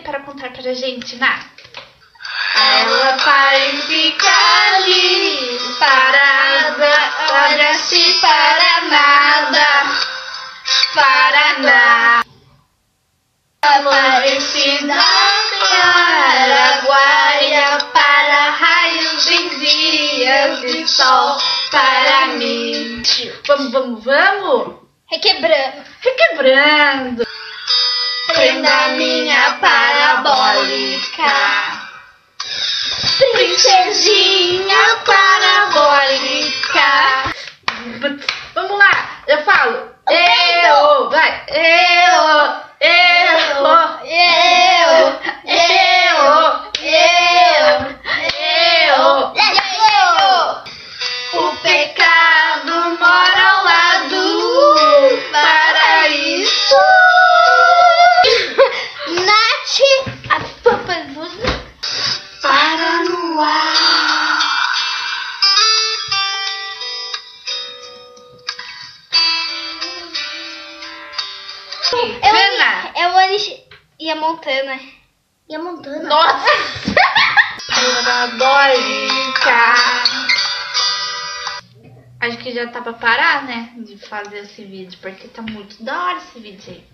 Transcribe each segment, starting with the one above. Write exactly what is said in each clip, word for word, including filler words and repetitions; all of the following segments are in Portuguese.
para contar pra gente, Ná? Ela vai ficar ali, parada, olha-se para nada, para nada. Aparecida Araguaia para raios em dias de sol para mim. Vamos, vamos, vamos? Requebrando. Requebrando. Prenda minha parabólica. Princesinha parabólica. Vamos lá, eu falo. Eu, vai. Eu, eu, eu, eu, eu, eu, eu. O pecado mora ao lado. Paraíso. Nath, a papazusa. Para no ar. Eu, eu Anish e a Montana. E a Montana? Nossa! Parabólica. Acho que já tá pra parar, né? De fazer esse vídeo, porque tá muito da hora esse vídeo aí.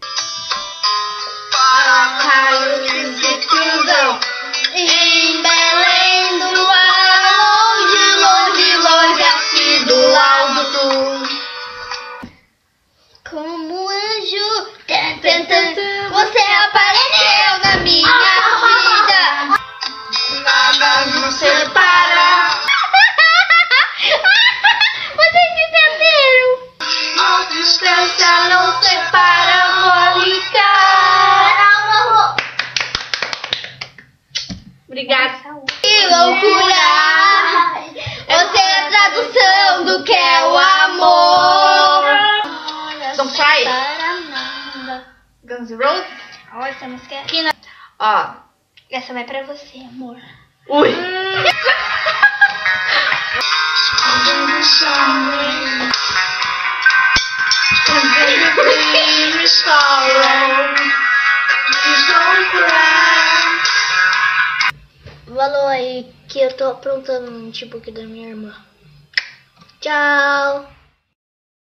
Raios se cruzam em Belém do ar, longe, longe, longe, aqui do alto. Como anjo, tan, tan, tan, você apareceu na minha vida. Nada nos separa. Vocês entenderam? A distância não separa, Mônica. Obrigada. Que loucura! Você é a tradução do que é o amor. Don't cry. Para nada. Guns N' Roses. Olha essa música. Ó. Essa vai pra você, amor. Ui. Falou aí que eu tô aprontando um tipo aqui da minha irmã. Tchau.